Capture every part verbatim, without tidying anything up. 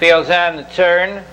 Fails on the turn.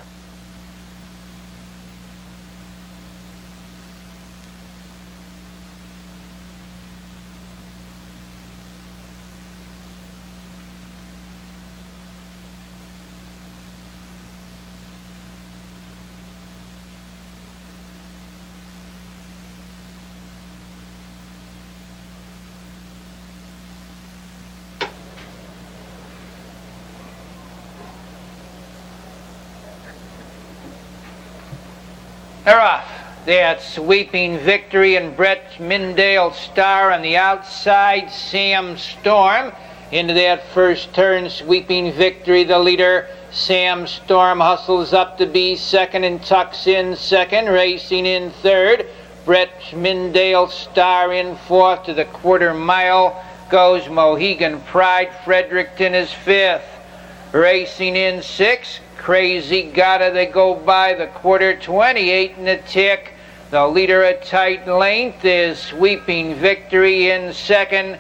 They're off. That Sweeping Victory and Brett Mindale Star on the outside. Sam Storm into that first turn. Sweeping Victory, the leader. Sam Storm hustles up to be second and tucks in second. Racing in third. Brett Mindale Star in fourth. To the quarter mile goes Mohegan Pride. Fredericton is fifth. Racing in sixth. Crazy Gotta, they go by the quarter, twenty-eight in a tick. The leader a tight length is Sweeping Victory in second.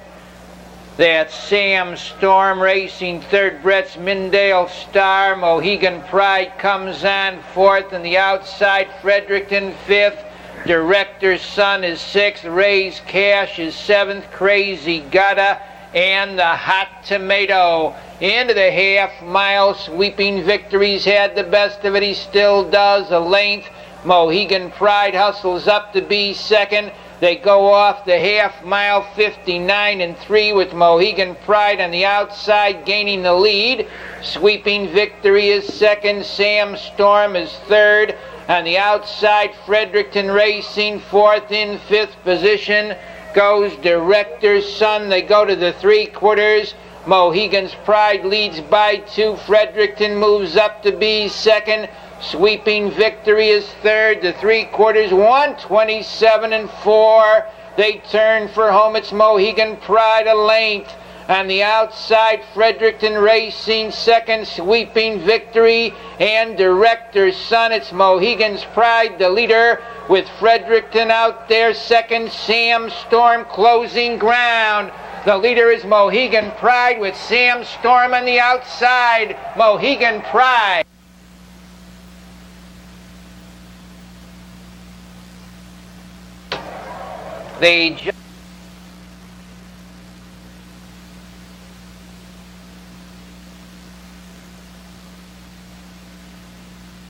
That's Sam Storm racing third. Brett's Mindale Star. Mohegan Pride comes on fourth, and the outside Fredericton fifth. Director's Son is sixth. Ray's Cash is seventh. Crazy Gotta and the Hot Tomato into the half mile. Sweeping Victory's had the best of it. He still does. A length. Mohegan Pride hustles up to be second. They go off the half mile, fifty-nine and three, with Mohegan Pride on the outside gaining the lead. Sweeping Victory is second. Sam Storm is third. On the outside, Fredericton Racing fourth. In fifth position goes Director's Son. They go to the three quarters. Mohegan's Pride leads by two. Fredericton moves up to be second. Sweeping Victory is third. The three quarters, one twenty-seven and four. They turn for home. It's Mohegan Pride a length. On the outside, Fredericton Racing second. Sweeping Victory and Director's Son. It's Mohegan's Pride, the leader, with Fredericton out there second. Sam Storm closing ground. The leader is Mohegan Pride with Sam Storm on the outside. Mohegan Pride. They